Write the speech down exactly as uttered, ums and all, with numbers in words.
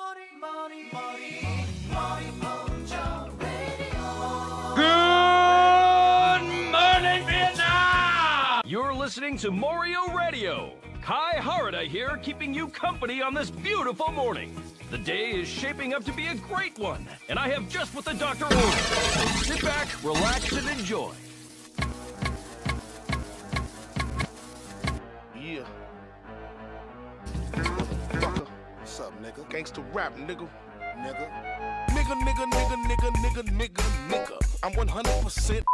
Good morning, Vietnam! You're listening to Morioh Radio. Kai Harada here, keeping you company on this beautiful morning. The day is shaping up to be a great one, and I have just what the doctor ordered. So sit back, relax, and enjoy. Yeah. Motherfucker. What's up, nigga? Gangsta rap, nigga. Nigga. Nigga, nigga, nigga, nigga, nigga, nigga, nigga. I'm one hundred percent